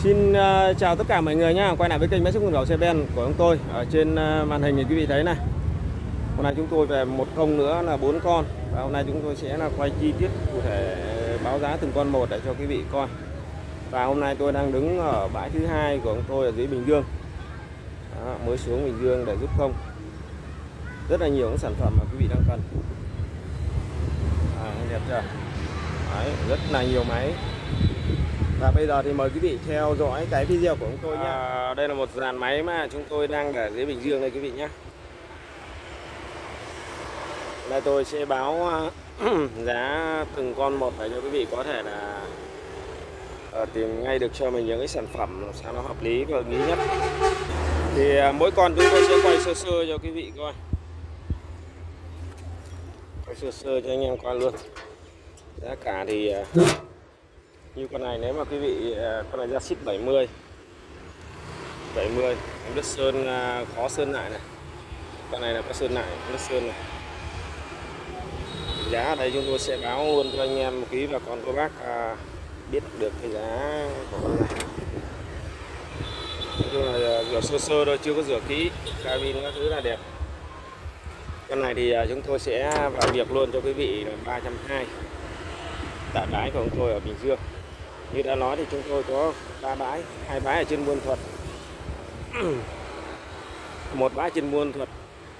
Xin chào tất cả mọi người nhá, quay lại với kênh Máy Xúc Nguồn Gốc xe Ben của chúng tôi. Ở trên màn hình thì quý vị thấy này. Hôm nay chúng tôi về một công nữa là 4 con. Và hôm nay chúng tôi sẽ là quay chi tiết cụ thể, báo giá từng con một để cho quý vị coi. Và hôm nay tôi đang đứng ở bãi thứ hai của chúng tôi ở dưới Bình Dương. Đó, mới xuống Bình Dương để rút công. Rất là nhiều những sản phẩm mà quý vị đang cần. Đẹp chưa? Đấy, rất là nhiều máy. Và bây giờ thì mời quý vị theo dõi cái video của chúng tôi nhé. Đây là một dàn máy mà chúng tôi đang để dưới Bình Dương đây quý vị nhé. Đây tôi sẽ báo giá từng con một để cho quý vị có thể là tìm ngay được cho mình những cái sản phẩm sao nó hợp lý và ý nhất. Thì mỗi con chúng tôi sẽ quay sơ sơ cho quý vị coi. Quay sơ sơ cho anh em coi luôn. Giá cả thì như con này, nếu mà quý vị con này ra xít 70 em đất sơn, khó sơn lại này. Con này là có sơn lại, đất sơn này. Giá ở đây chúng tôi sẽ báo luôn cho anh em một quý và con cô bác biết được cái giá của con này. Nói chung là rửa sơ sơ thôi, chưa có rửa kỹ, cabin các thứ là đẹp. Con này thì chúng tôi sẽ vào việc luôn cho quý vị là 320 tại bãi của chúng tôi ở Bình Dương. Như đã nói thì chúng tôi có 3 bãi, 2 bãi ở trên Buôn Thuật, một bãi trên Buôn Thuật,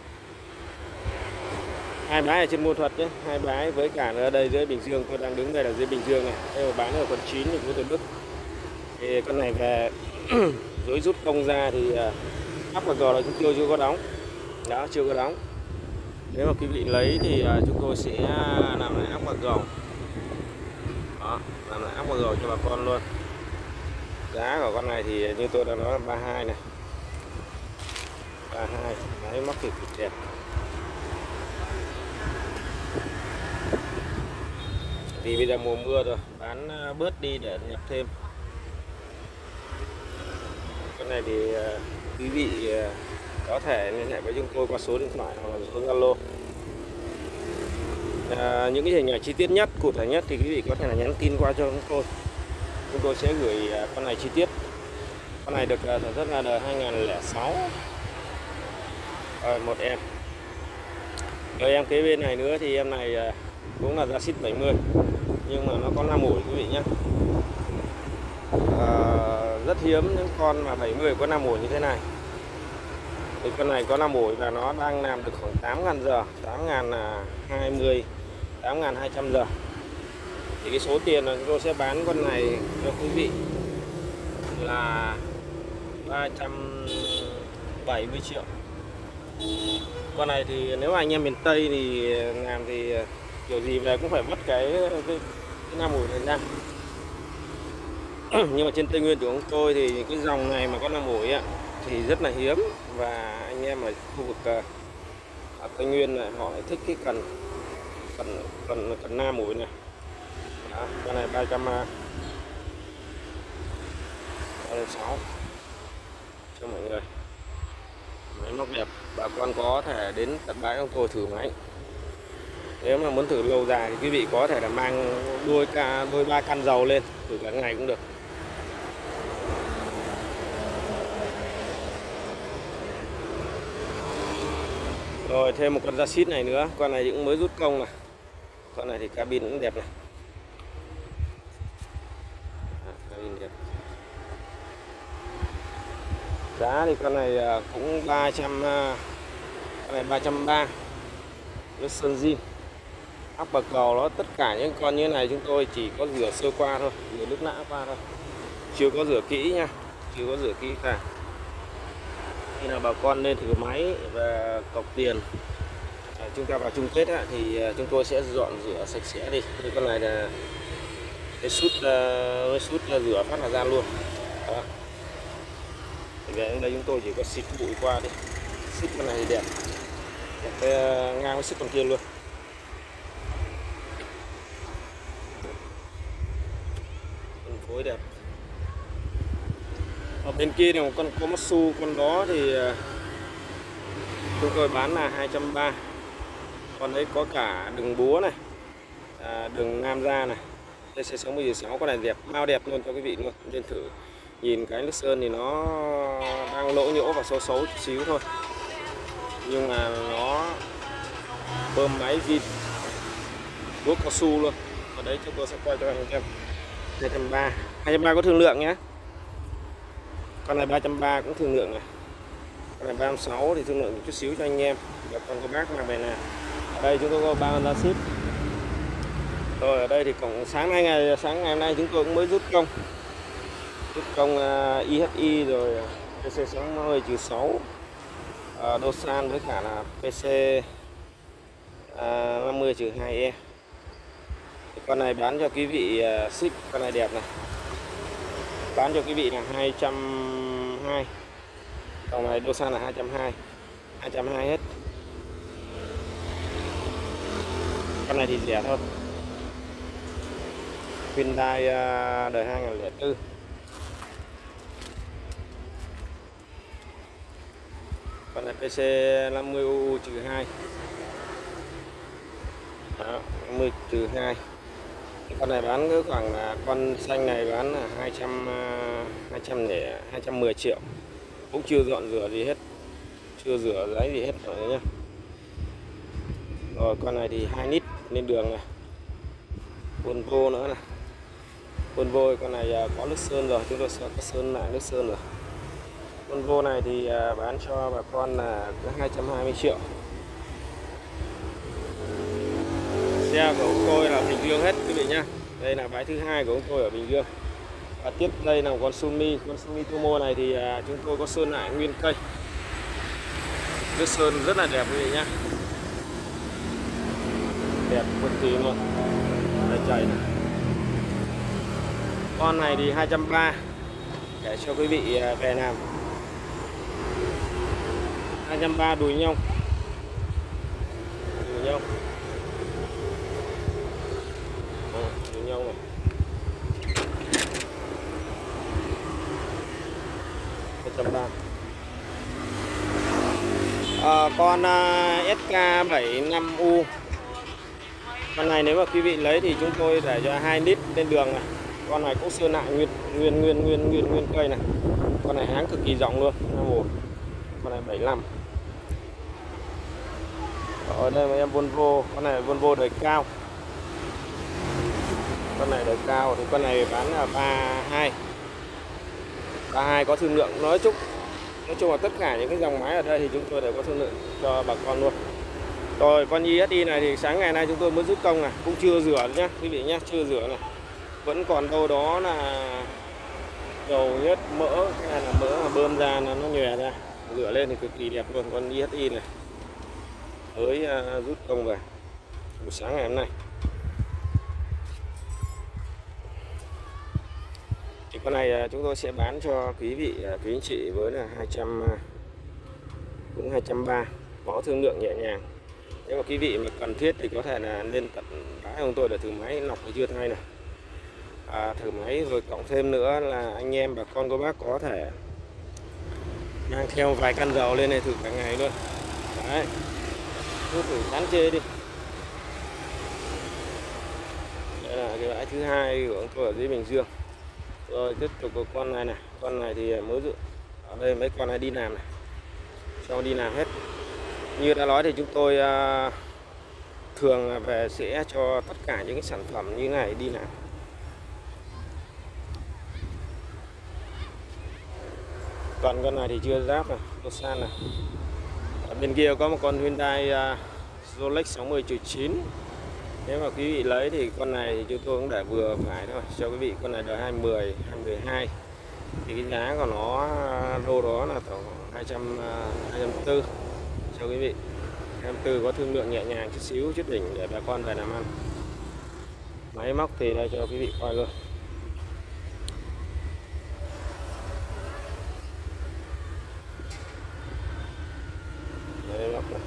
2 bãi ở trên Buôn Thuật nhé, 2 bãi với cả ở đây dưới Bình Dương. Tôi đang đứng đây là dưới Bình Dương này, đây một bãi ở quận 9 thành phố Thủ Đức. Thì con này về dưới rút công ra thì áp và gò là chúng tôi chưa có đóng, đó chưa có đóng. Nếu mà quý vị lấy thì chúng tôi sẽ làm lại áp và gò. Đó, làm lại áp và gò cho bà con luôn. Giá của con này thì như tôi đã nói là 32 này, 32, máy móc thì cực đẹp. Vì bây giờ mùa mưa rồi, bán bớt đi để nhập thêm. Con này thì quý vị có thể liên hệ với chúng tôi qua số điện thoại hoặc là số Zalo. Những cái hình ảnh chi tiết nhất, cụ thể nhất thì quý vị có thể là nhắn tin qua cho chúng tôi. Chúng tôi sẽ gửi con này chi tiết. Con này được sản xuất ra đời 2006. Một em. Rồi em kế bên này nữa thì em này cũng là ra xít 70, nhưng mà nó có 5 ủi quý vị nhé. Rất hiếm những con mà 70 có 5 ủi như thế này. Thì con này có 5 ủi và nó đang làm được khoảng 8.000 giờ, 8.020, 8.200 giờ. Thì cái số tiền là chúng tôi sẽ bán con này cho quý vị là 370 triệu. Con này thì nếu mà anh em miền Tây thì làm thì kiểu gì về cũng phải mất cái 5 ủi này ra. Nhưng mà trên Tây Nguyên của chúng tôi thì cái dòng này mà có 5 ủi thì rất là hiếm. Và anh em ở khu vực ở Tây Nguyên này họ lại thích cái cần nam ủi này. Đó, con này 336 cho mọi người. Máy móc đẹp, bà con có thể đến tận bãi của tôi thử máy. Nếu mà muốn thử lâu dài thì quý vị có thể là mang đôi 3 can dầu lên thử cả ngày cũng được. Rồi thêm một con da xít này nữa, con này cũng mới rút công này. Con này thì cabin cũng đẹp này. Cabin đẹp. Giá thì con này cũng 300, con này 330. Nước sơn zin. Áp bậc cầu nó tất cả những con như thế này chúng tôi chỉ có rửa sơ qua thôi, rửa nước lã qua thôi. Chưa có rửa kỹ nha, chưa có rửa kỹ cả. Khi nào bà con lên thử máy và cọc tiền chúng ta vào chung kết thì chúng tôi sẽ dọn rửa sạch sẽ đi. Thì con này là cái sút rửa phát là ra luôn. Đó. Thì về đây chúng tôi chỉ có xịt bụi qua đi. Xịt con này thì đẹp, ngang với xịt con kia luôn. Phân phối đẹp. Ở bên kia này một con Komatsu, con đó thì chúng tôi bán là 230. Con đấy có cả đường búa này, đường nam ra này, TC6016. Con này đẹp, bao đẹp luôn cho quý vị luôn, lên thử. Nhìn cái nước sơn thì nó đang lỗ nhỗ và xấu xấu chút xíu thôi, nhưng mà nó bơm máy zin guốc cao su luôn. Ở đấy chúng tôi sẽ quay cho anh em 230 có thương lượng nhé. Con này 330 cũng thương lượng này. Con này 360 thì thương lượng một chút xíu cho anh em. Và còn có bác mang về là ở đây chúng tôi có 3 giá ship. Rồi ở đây thì cũng sáng ngày hôm nay chúng tôi cũng mới rút công IHI rồi PC60-6 Dosan với cả là PC 50-2E. Con này bán cho quý vị ship, con này đẹp này, bán cho quý vị là 220. Còn này Dosan là 220 hết. Con này thì rẻ thôi, Hyundai đời 2004. Con này PC 50UU-2 50-2. Con này bán cứ khoảng là con xanh này bán là 210 triệu, cũng chưa dọn rửa gì hết, chưa rửa giấy gì hết rồi nhá. Rồi con này thì 2 lít lên đường này, Volvo nữa này. Volvo con này có nước sơn rồi, chúng tôi sẽ có sơn lại nước sơn rồi. Volvo này thì bán cho bà con là 220 triệu. Xe của ông tôi là Bình Dương hết quý vị nhá. Đây là bãi thứ hai của ông tôi ở Bình Dương. Và tiếp đây là con Sumi Tomo này thì chúng tôi có sơn lại nguyên cây. Nước sơn rất là đẹp quý vị nhá, đẹp cực kỳ luôn. Đây chảy này. Con này thì 230 để cho quý vị về làm. 230 đùi nhông. Đùi nhông. Đùi nhông này. 230. Con SK75U. Con này nếu mà quý vị lấy thì chúng tôi để cho 2 lít lên đường này. Con này cũng sơn lại nguyên cây này. Con này háng cực kỳ rộng luôn. Con này 75. Ở đây mà em Volvo, con này Volvo đời cao. Con này đời cao thì con này bán là 32. 32 có thương lượng, nói chung là tất cả những cái dòng máy ở đây thì chúng tôi đều có thương lượng cho bà con luôn. Rồi con ISI này thì sáng ngày nay chúng tôi mới rút công này, cũng chưa rửa nhá quý vị nhá, chưa rửa này. Vẫn còn đâu đó là dầu nhất mỡ, cái này là mỡ mà bơm ra nó nhòe ra, rửa lên thì cực kỳ đẹp luôn. Con ISI này mới rút công về buổi sáng ngày hôm nay. Thì con này chúng tôi sẽ bán cho quý vị quý anh chị với là 230, có thương lượng nhẹ nhàng. Nếu mà quý vị mà cần thiết thì có thể là lên tận bãi ông tôi để thử máy lọc hay chưa thay này, thử máy rồi cộng thêm nữa là anh em bà con cô bác có thể mang theo vài căn dầu lên này thử cả ngày luôn. Đấy, cứ thử chán chê đi. Đây là cái bãi thứ hai của ông tôi ở dưới Bình Dương. Rồi tiếp tục có con này này, con này thì mới dự ở đây mấy con này đi làm này, cho đi làm hết. Như đã nói thì chúng tôi thường về sẽ cho tất cả những cái sản phẩm như này đi làm. Còn con này thì chưa giáp này, Dosan này. Ở bên kia có một con Hyundai Rolex 60-9. Nếu mà quý vị lấy thì con này thì chúng tôi cũng để vừa phải thôi cho quý vị. Con này đời 20, 2012 thì cái giá của nó đô đó là tổng 240 cho quý vị. 24 có thương lượng nhẹ nhàng chút xíu, chút đỉnh để bà con về làm ăn. Máy móc thì đây cho quý vị coi luôn. Đây móc này.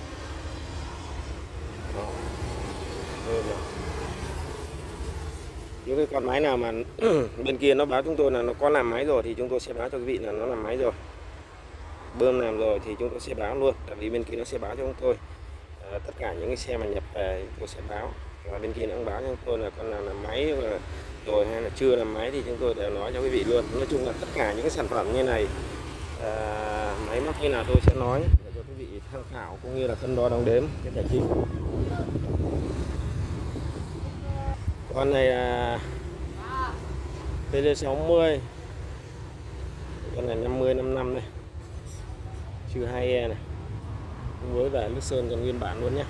Những cái con máy nào mà bên kia nó báo chúng tôi là nó có làm máy rồi thì chúng tôi sẽ báo cho quý vị là nó làm máy rồi, bơm làm rồi thì chúng tôi sẽ báo luôn. Tại vì bên kia nó sẽ báo cho chúng tôi tất cả những cái xe mà nhập về tôi sẽ báo, và bên kia nó cũng báo cho chúng tôi là con nào làm máy và rồi hay là chưa làm máy thì chúng tôi đều nói cho quý vị luôn. Nói chung là tất cả những cái sản phẩm như này, máy móc như nào tôi sẽ nói để cho quý vị tham khảo cũng như là cân đo đong đếm cái tài chính. Con này là TD60, con này 50/55 này, trừ 2E này, với cả nước sơn còn nguyên bản luôn nhé.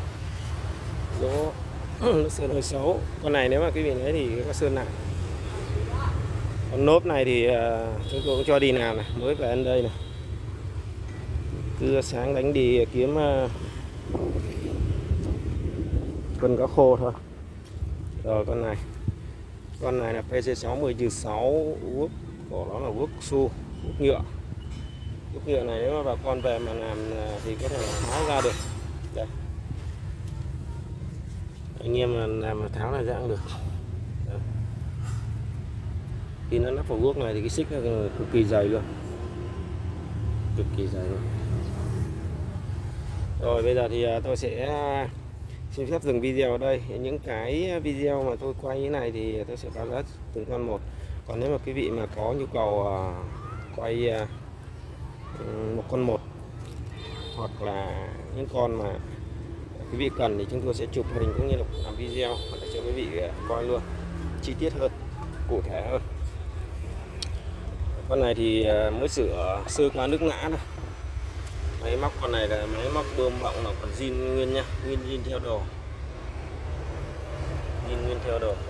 Lỗ nước sơn hơi xấu. Con này nếu mà quý vị lấy thì có sơn nặng. Con nốp này thì chúng tôi cũng cho đi làm này, mới về đến đây này, cứ sáng đánh đi kiếm con cá khô thôi. Rồi con này là PC60-6 úp, của nó là úp su, úp nhựa. Úp nhựa này nếu mà bà con về mà làm thì có thể tháo ra được. Đây, anh em mà làm mà tháo này ra cũng được. Đấy. Khi nó lắp vào guốc này thì cái xích nó cực kỳ dày luôn, cực kỳ dày luôn. Rồi bây giờ thì tôi sẽ xin phép dừng video ở đây. Những cái video mà tôi quay như này thì tôi sẽ báo giá từng con một. Còn nếu mà quý vị mà có nhu cầu quay một con một, hoặc là những con mà quý vị cần thì chúng tôi sẽ chụp hình cũng như là làm video để cho quý vị coi luôn chi tiết hơn, cụ thể hơn. Con này thì mới sửa sơ qua nước ngã thôi. Máy móc con này là máy móc bơm bọng là còn zin nguyên nha, zin theo đồ, zin nguyên theo đồ.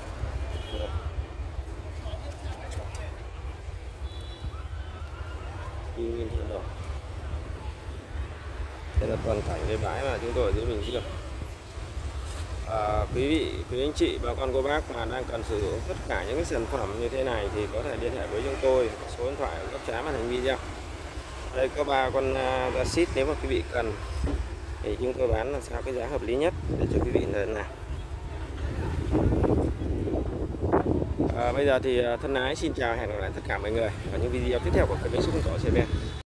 Nguyên theo đồ. Đây là toàn cảnh cái bãi mà chúng tôi ở dưới Bình Dương. Quý anh chị, bà con cô bác mà đang cần sử dụng tất cả những cái sản phẩm như thế này thì có thể liên hệ với chúng tôi, số điện thoại góc trái màn hình video. Đây có 3 con Dasit, nếu mà quý vị cần thì chúng tôi bán làm sao cái giá hợp lý nhất để cho quý vị lần nào. Bây giờ thì thân ái xin chào, hẹn gặp lại tất cả mọi người ở những video tiếp theo của kênh Súng Cỏ CB.